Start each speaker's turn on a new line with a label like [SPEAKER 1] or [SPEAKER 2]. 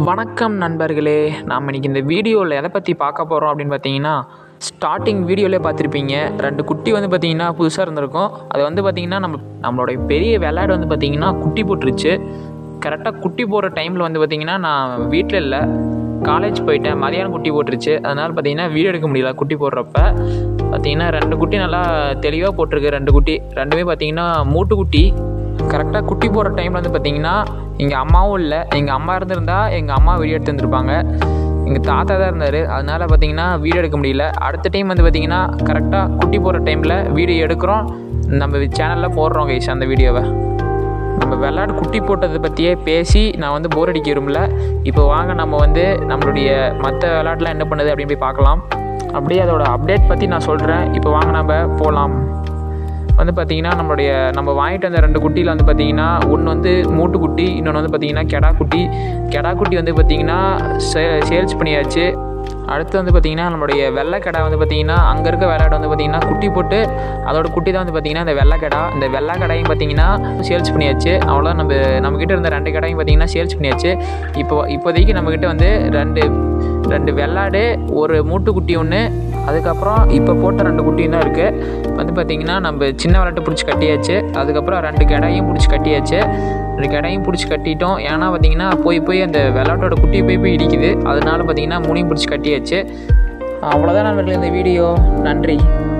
[SPEAKER 1] வணக்கம் நண்பர்களே. நாம் இன்றைக்கி இந்த வீடியோவில் எதை பற்றி பார்க்க போகிறோம் அப்படின்னு பார்த்தீங்கன்னா, ஸ்டார்டிங் வீடியோவிலே பார்த்துருப்பீங்க, 2 குட்டி வந்து பார்த்திங்கன்னா புதுசாக இருந்திருக்கும். அது வந்து பார்த்திங்கன்னா நம்மளுடைய பெரிய வெள்ளாடு வந்து பார்த்திங்கன்னா குட்டி போட்டுருச்சு. கரெக்டாக குட்டி போடுற டைமில் வந்து பார்த்திங்கன்னா நான் வீட்டில் இல்லை, காலேஜ் போயிட்டேன். மதியானம் குட்டி போட்டுருச்சு. அதனால் பார்த்திங்கன்னா வீடியோ எடுக்க முடியல. குட்டி போடுறப்ப பார்த்திங்கன்னா 2 குட்டி நல்லா தெளிவாக போட்டிருக்கு. 2 குட்டி ரெண்டுமே பார்த்திங்கன்னா மூட்டுக்குட்டி. கரெக்டாக குட்டி போடுற டைமில் வந்து பார்த்திங்கன்னா எங்கள் அம்மாவும் இல்லை. எங்கள் அம்மா இருந்திருந்தால் எங்கள் அம்மா வீடியோ எடுத்து வந்துருப்பாங்க. எங்கள் தாத்தா தான் இருந்தார். அதனால் பார்த்திங்கன்னா வீடியோ எடுக்க முடியல. அடுத்த டைம் வந்து பார்த்திங்கன்னா கரெக்டாக குட்டி போடுற டைமில் வீடியோ எடுக்கிறோம், நம்ம சேனலில் போடுறோம் கைஸ். அந்த வீடியோவை நம்ம வெள்ளாடு குட்டி போட்டதை பற்றியே பேசி நான் வந்து போர் அடிக்க விரும்பல. இப்போ வாங்க நம்ம வந்து நம்மளுடைய மற்ற வெள்ளாடுலாம் என்ன பண்ணுது அப்படின்னு போய் பார்க்கலாம். அப்படியே அதோட அப்டேட் பற்றி நான் சொல்கிறேன். இப்போ வாங்க நம்ம போகலாம். வந்து பார்த்திங்கன்னா நம்ம வாங்கிட்டு வந்த 2 குட்டியில் வந்து பார்த்திங்கன்னா ஒன்று வந்து மூட்டுக்குட்டி, இன்னொன்று வந்து பார்த்திங்கன்னா கெடா குட்டி வந்து பார்த்திங்கன்னா சேல்ஸ் பண்ணியாச்சு. அடுத்து வந்து பார்த்திங்கன்னா நம்மளுடைய வெள்ளைக்கடா வந்து பார்த்திங்கன்னா அங்கே இருக்க வெள்ளாடு வந்து பார்த்திங்கன்னா குட்டி போட்டு அதோட குட்டி தான் வந்து பார்த்திங்கன்னா இந்த வெள்ளைக்கடா. இந்த வெள்ளைக்கடாயும் பார்த்திங்கன்னா சேல்ஸ் பண்ணியாச்சு. அவ்வளோதான். நம்மக்கிட்ட இருந்த 2 கடாயும் பார்த்திங்கன்னா சேல்ஸ் பண்ணியாச்சு. இப்போதைக்கு நம்மக்கிட்ட வந்து 2 வெள்ளாடு, ஒரு மூட்டுக்குட்டி ஒன்று, அதுக்கப்புறம் இப்போ போட்ட 2 குட்டியும் தான் இருக்குது. வந்து பார்த்திங்கன்னா நம்ம சின்ன வெள்ளாட்டை பிடிச்சி கட்டியாச்சு. அதுக்கப்புறம் 2 கடாயும் பிடிச்சி கட்டியாச்சு. 2 கடாயும் பிடிச்சி கட்டிட்டோம். ஏன்னா பார்த்திங்கன்னா போய் அந்த வெள்ளாட்டோட குட்டியை போய் இடிக்குது. அதனால பார்த்திங்கன்னா 3 பிடிச்சி கட்டியாச்சு. அவ்வளோதான் நண்பர்களே இந்த வீடியோ. நன்றி.